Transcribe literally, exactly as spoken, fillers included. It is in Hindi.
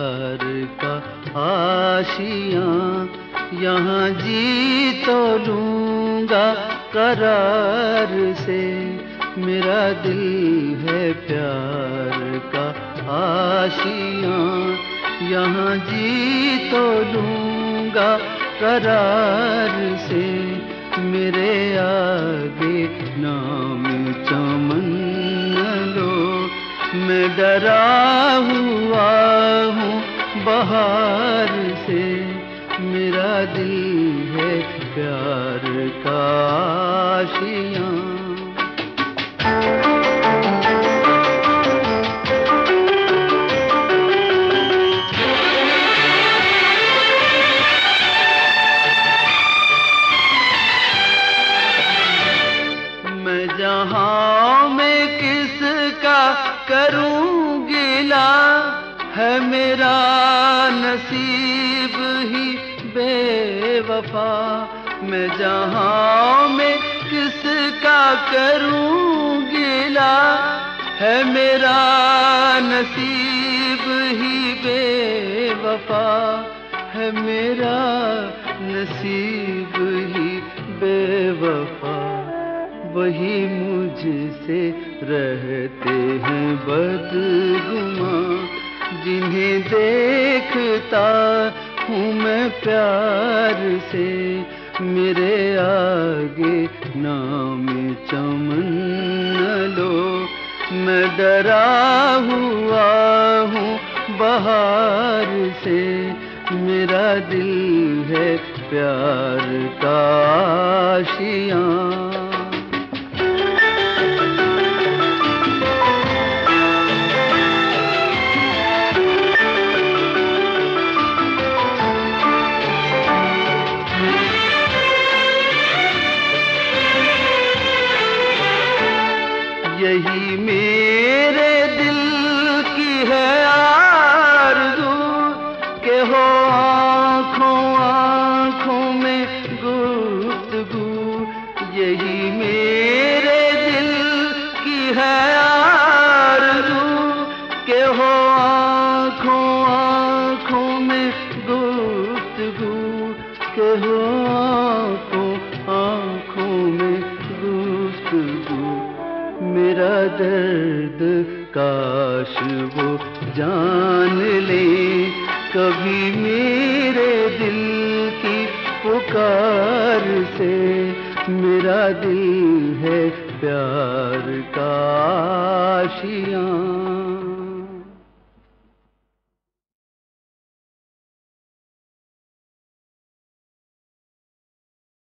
प्यार का आशियाँ, यहाँ जी तो लूँगा करार से। मेरा दिल है प्यार का आशियाँ, यहाँ जी तो लूँगा करार से। मेरे आगे नाम चमन न लो, मैं डरा हुआ हूँ बहार से। मेरा दिल है प्यार का आशियाँ। मैं जहाँ मैं किसका करूँ गिला, है मेरा नसीब ही बेवफा। मैं जहाँ मैं किसका करूँ गिला, है मेरा नसीब ही बेवफा। है मेरा नसीब ही बेवफा। वही मुझसे रहते हैं बदगुमां, जिन्हें देखता हूँ मैं प्यार से। मेरे आगे नाम चमन न लो, मैं डरा हुआ हूँ बहार से। मेरा दिल है प्यार का आशियाँ। यही मेरे दिल की है आरज़ू, के हो आँखों आँखों में गुफ्तगू। यही मेरे दिल की है आरज़ू, के हो आँखों आँखों में गुफ्तगू। के हो आँखों आँखों में गुफ्तगू। मेरा दर्द काश वो जान ले, कभी मेरे दिल की पुकार से। मेरा दिल है प्यार का आशियाँ।